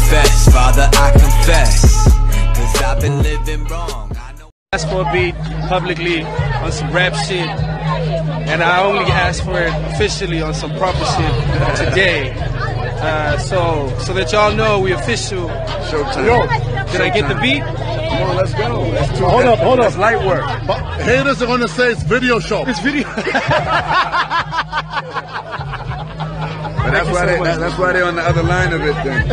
confess, Father, I confess, 'cause I've been living wrong. Asked for a beat publicly on some rap shit, and I only asked for it officially on some proper shit today. So that y'all know we official. Showtime. Yo, did I get the beat? Come on, let's go. Hold up. That's light work. Haters are gonna say it's video show. It's video. But that's why they're on the other line of it then.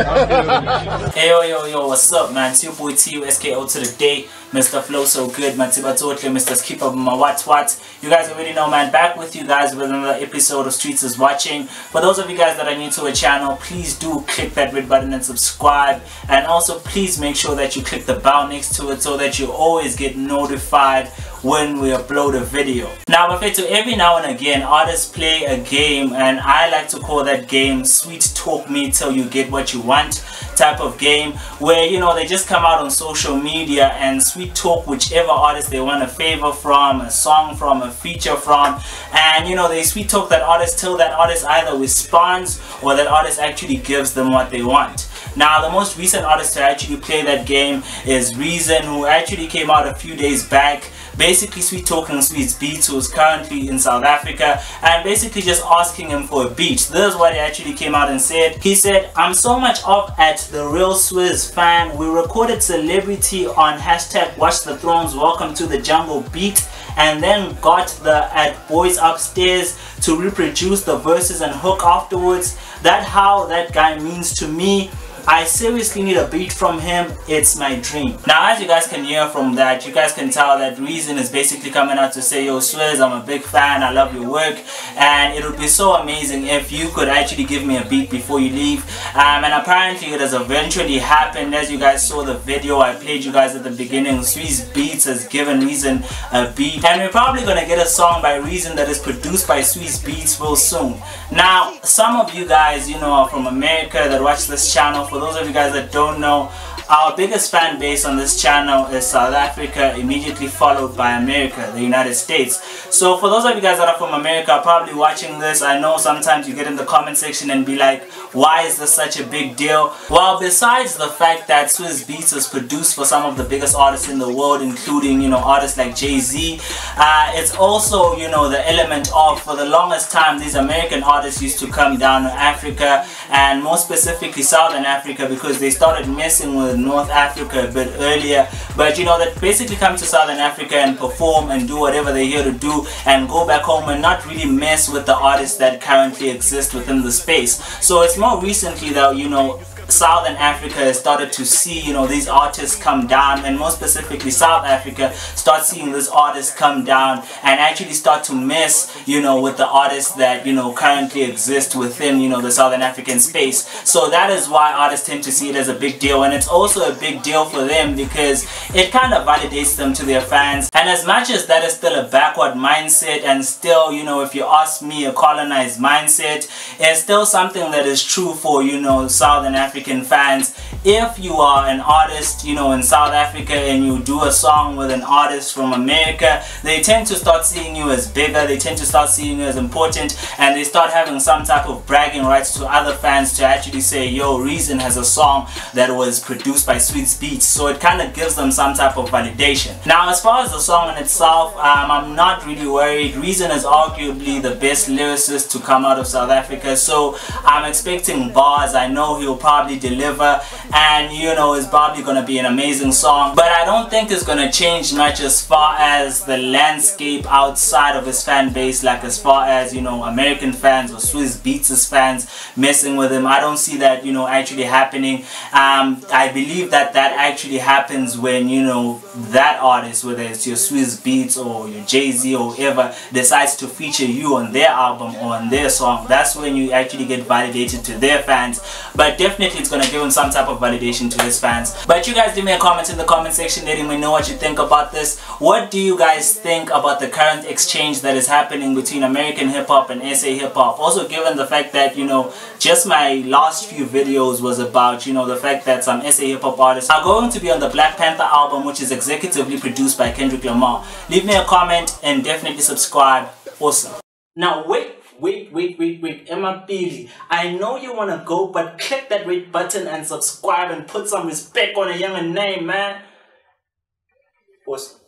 Hey yo, what's up, man? It's your boy T SKO to the day. Mr. Flow So Good, man. Mr. Skip Up my what. You guys already know, man. Back with you guys with another episode of Streets is Watching. For those of you guys that are new to a channel, please do click that red button and subscribe. And also, please make sure that you click the bell next to it so that you always get notified when we upload a video. Now, but to every now and again, artists play a game, and I like to call that game Sweet Talk Me Till You Get What You Want type of game, where, you know, they just come out on social media and sweet talk whichever artist they want a favor from, a song from, a feature from, and, you know, they sweet talk that artist till that artist either responds or that artist actually gives them what they want. Now, the most recent artist to actually play that game is Reason, who actually came out a few days back, basically sweet talking Swizz Beatz, who is currently in South Africa, and basically just asking him for a beat. This is what he actually came out and said. He said, "I'm so much up at the Real Swizz fan. We recorded Celebrity on #WatchTheThrones Welcome to the Jungle beat, and then got the at Boys Upstairs to reproduce the verses and hook afterwards. That's how that guy means to me. I seriously need a beat from him. It's my dream." Now, as you guys can hear from that, you guys can tell that Reason is basically coming out to say, "Yo, Swizz, I'm a big fan. I love your work, and it would be so amazing if you could actually give me a beat before you leave." And apparently it has eventually happened. As you guys saw the video I played you guys at the beginning, Swizz Beatz has given Reason a beat, and we're probably gonna get a song by Reason that is produced by Swizz Beatz real soon. Now, some of you guys, you know, are from America that watch this channel. For those of you guys that don't know, our biggest fan base on this channel is South Africa, immediately followed by America, the United States. So for those of you guys that are from America probably watching this, I know sometimes you get in the comment section and be like, why is this such a big deal? Well, besides the fact that Swizz Beatz is produced for some of the biggest artists in the world, including, you know, artists like Jay-Z, it's also, you know, the element of, for the longest time, these American artists used to come down to Africa, and more specifically Southern Africa, because they started messing with North Africa a bit earlier. But, you know, that basically come to Southern Africa and perform and do whatever they're here to do and go back home and not really mess with the artists that currently exist within the space. So it's more recently that, you know, Southern Africa has started to see, you know, these artists come down, and more specifically South Africa start seeing these artists come down and actually start to mess, you know, with the artists that, you know, currently exist within, you know, the Southern African space. So that is why artists tend to see it as a big deal, and it's also a big deal for them because it kind of validates them to their fans. And as much as that is still a backward mindset, and still, you know, if you ask me, a colonized mindset, it's still something that is true for, you know, Southern African fans. If you are an artist, you know, in South Africa, and you do a song with an artist from America, they tend to start seeing you as bigger, they tend to start seeing you as important, and they start having some type of bragging rights to other fans to actually say, yo, Reason has a song that was produced by Swizz Beatz. So it kind of gives them some type of validation. Now, as far as the song in itself, I'm not really worried. Reason is arguably the best lyricist to come out of South Africa, so I'm expecting bars. I know he'll probably deliver, and, you know, it's probably going to be an amazing song, but I don't think it's going to change much as far as the landscape outside of his fan base, like as far as, you know, American fans or Swizz Beatz fans messing with him. I don't see that, you know, actually happening. I believe that actually happens when, you know, that artist, whether it's your Swizz Beatz or your Jay-Z or whoever, decides to feature you on their album or on their song. That's when you actually get validated to their fans. But definitely it's going to give him some type of validation to his fans. But you guys leave me a comment in the comment section letting me know what you think about this. What do you guys think about the current exchange that is happening between American hip-hop and SA hip-hop? Also, given the fact that, you know, just my last few videos was about, you know, the fact that some SA hip-hop artists are going to be on the Black Panther album, which is executively produced by Kendrick Lamar. Leave me a comment and definitely subscribe. Awesome. Now wait, Emma Pili. I know you wanna go, but click that red button and subscribe and put some respect on a younger name, man. Awesome.